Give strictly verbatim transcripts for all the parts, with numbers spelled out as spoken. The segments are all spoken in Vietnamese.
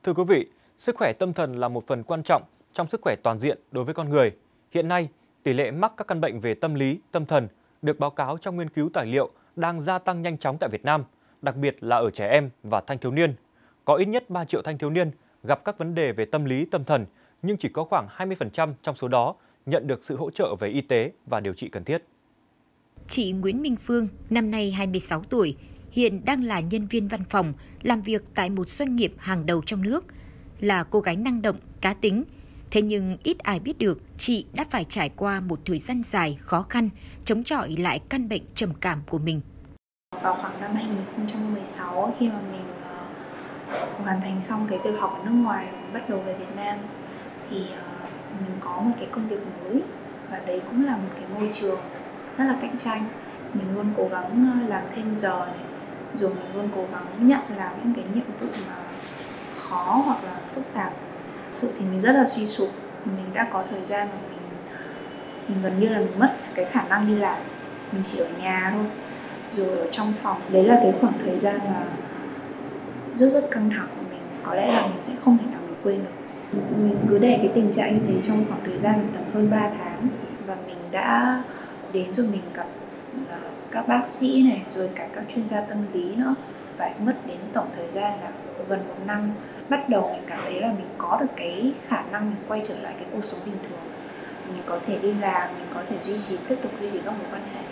Thưa quý vị, sức khỏe tâm thần là một phần quan trọng trong sức khỏe toàn diện đối với con người. Hiện nay, tỷ lệ mắc các căn bệnh về tâm lý, tâm thần được báo cáo trong nghiên cứu tài liệu đang gia tăng nhanh chóng tại Việt Nam, đặc biệt là ở trẻ em và thanh thiếu niên. Có ít nhất ba triệu thanh thiếu niên gặp các vấn đề về tâm lý, tâm thần, nhưng chỉ có khoảng hai mươi phần trăm trong số đó nhận được sự hỗ trợ về y tế và điều trị cần thiết. Chị Nguyễn Minh Phương, năm nay hai mươi sáu tuổi, hiện đang là nhân viên văn phòng, làm việc tại một doanh nghiệp hàng đầu trong nước. Là cô gái năng động, cá tính. Thế nhưng ít ai biết được chị đã phải trải qua một thời gian dài khó khăn, chống chọi lại căn bệnh trầm cảm của mình. Vào khoảng năm hai nghìn không trăm mười sáu, khi mà mình uh, hoàn thành xong cái việc học ở nước ngoài, bắt đầu về Việt Nam, thì uh, mình có một cái công việc mới, và đấy cũng là một cái môi trường rất là cạnh tranh. Mình luôn cố gắng làm thêm giờ này, rồi mình luôn cố gắng nhận làm những cái nhiệm vụ mà khó hoặc là phức tạp. Thực sự thì mình rất là suy sụp. Mình đã có thời gian mà mình mình gần như là mình mất cái khả năng đi làm. Mình chỉ ở nhà thôi, rồi ở trong phòng. Đấy là cái khoảng thời gian mà rất rất căng thẳng của mình. Có lẽ là mình sẽ không thể nào mình quên được. Mình cứ để cái tình trạng như thế trong khoảng thời gian tầm hơn ba tháng. Và mình đã đến rồi mình gặp các bác sĩ này, rồi cả các chuyên gia tâm lý nữa. Phải mất đến tổng thời gian là gần một năm. Bắt đầu mình cảm thấy là mình có được cái khả năng mình quay trở lại cái cuộc sống bình thường. Mình có thể đi làm, mình có thể duy trì, tiếp tục duy trì các mối quan hệ.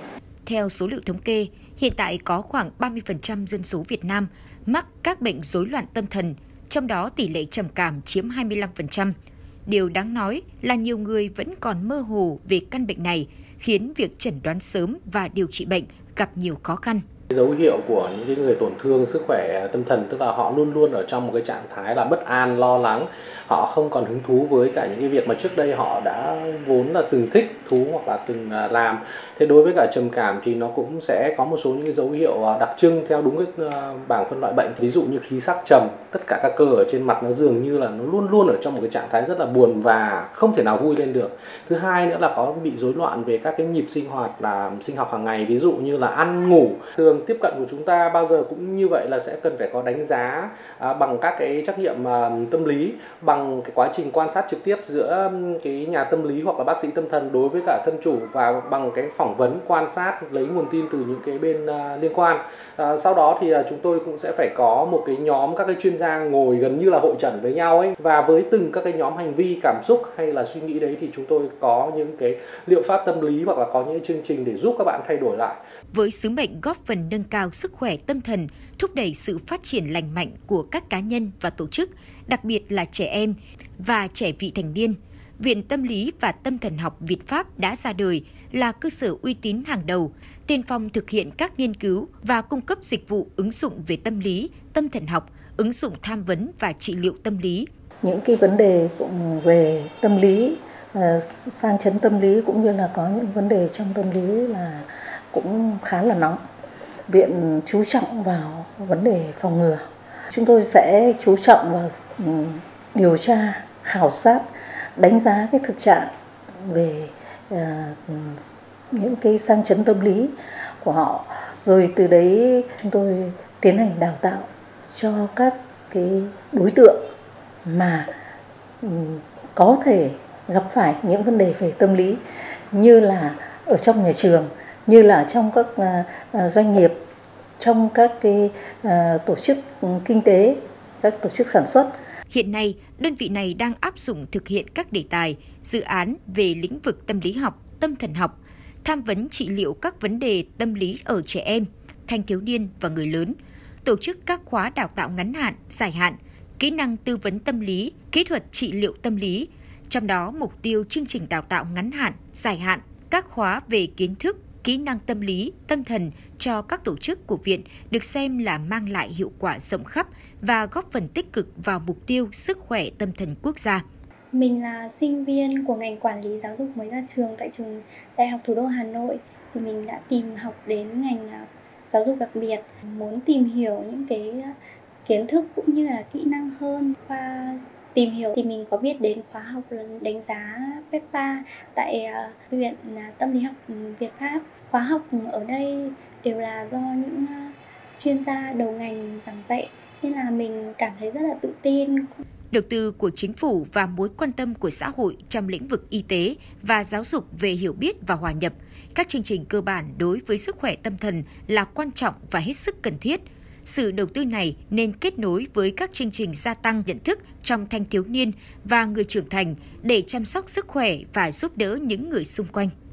Theo số liệu thống kê, hiện tại có khoảng ba mươi phần trăm dân số Việt Nam mắc các bệnh rối loạn tâm thần, trong đó tỷ lệ trầm cảm chiếm hai mươi lăm phần trăm. Điều đáng nói là nhiều người vẫn còn mơ hồ về căn bệnh này, khiến việc chẩn đoán sớm và điều trị bệnh gặp nhiều khó khăn. Dấu hiệu của những người tổn thương sức khỏe tâm thần tức là họ luôn luôn ở trong một cái trạng thái là bất an, lo lắng. Họ không còn hứng thú với cả những cái việc mà trước đây họ đã vốn là từng thích thú hoặc là từng làm. Thế đối với cả trầm cảm thì nó cũng sẽ có một số những cái dấu hiệu đặc trưng theo đúng cái bảng phân loại bệnh. Ví dụ như khí sắc trầm, tất cả các cơ ở trên mặt nó dường như là nó luôn luôn ở trong một cái trạng thái rất là buồn và không thể nào vui lên được. Thứ hai nữa là có bị rối loạn về các cái nhịp sinh hoạt là sinh học hàng ngày, ví dụ như là ăn ngủ. Thường tiếp cận của chúng ta bao giờ cũng như vậy là sẽ cần phải có đánh giá à, bằng các cái trắc nghiệm à, tâm lý, bằng cái quá trình quan sát trực tiếp giữa cái nhà tâm lý hoặc là bác sĩ tâm thần đối với cả thân chủ, và bằng cái phỏng vấn quan sát lấy nguồn tin từ những cái bên à, liên quan. À, sau đó thì à, chúng tôi cũng sẽ phải có một cái nhóm các cái chuyên gia ngồi gần như là hội chẩn với nhau ấy, và với từng các cái nhóm hành vi, cảm xúc hay là suy nghĩ đấy thì chúng tôi có những cái liệu pháp tâm lý hoặc là có những chương trình để giúp các bạn thay đổi lại. Với sứ mệnh góp phần nâng cao sức khỏe tâm thần, thúc đẩy sự phát triển lành mạnh của các cá nhân và tổ chức, đặc biệt là trẻ em và trẻ vị thành niên, Viện Tâm lý và Tâm thần học Việt Pháp đã ra đời là cơ sở uy tín hàng đầu, tiên phong thực hiện các nghiên cứu và cung cấp dịch vụ ứng dụng về tâm lý, tâm thần học, ứng dụng tham vấn và trị liệu tâm lý. Những cái vấn đề về tâm lý, sang chấn tâm lý cũng như là có những vấn đề trong tâm lý là cũng khá là nóng. Viện chú trọng vào vấn đề phòng ngừa. Chúng tôi sẽ chú trọng vào điều tra, khảo sát, đánh giá cái thực trạng về uh, những cái sang chấn tâm lý của họ. Rồi từ đấy chúng tôi tiến hành đào tạo cho các cái đối tượng mà um, có thể gặp phải những vấn đề về tâm lý, như là ở trong nhà trường, như là trong các uh, doanh nghiệp, trong các cái uh, tổ chức kinh tế, các tổ chức sản xuất. Hiện nay, đơn vị này đang áp dụng thực hiện các đề tài, dự án về lĩnh vực tâm lý học, tâm thần học, tham vấn trị liệu các vấn đề tâm lý ở trẻ em, thanh thiếu niên và người lớn, tổ chức các khóa đào tạo ngắn hạn, dài hạn, kỹ năng tư vấn tâm lý, kỹ thuật trị liệu tâm lý. Trong đó, mục tiêu chương trình đào tạo ngắn hạn, dài hạn, các khóa về kiến thức, kỹ năng tâm lý, tâm thần cho các tổ chức của viện được xem là mang lại hiệu quả rộng khắp và góp phần tích cực vào mục tiêu sức khỏe tâm thần quốc gia. Mình là sinh viên của ngành quản lý giáo dục mới ra trường tại trường Đại học Thủ đô Hà Nội. Thì mình đã tìm học đến ngành giáo dục đặc biệt, muốn tìm hiểu những cái kiến thức cũng như là kỹ năng hơn. Qua tìm hiểu thì mình có biết đến khóa học đánh giá pê e pê a tại Viện Tâm lý học Việt Pháp. Khóa học ở đây đều là do những chuyên gia đầu ngành giảng dạy, nên là mình cảm thấy rất là tự tin. Đầu tư của chính phủ và mối quan tâm của xã hội trong lĩnh vực y tế và giáo dục về hiểu biết và hòa nhập, các chương trình cơ bản đối với sức khỏe tâm thần là quan trọng và hết sức cần thiết. Sự đầu tư này nên kết nối với các chương trình gia tăng nhận thức trong thanh thiếu niên và người trưởng thành để chăm sóc sức khỏe và giúp đỡ những người xung quanh.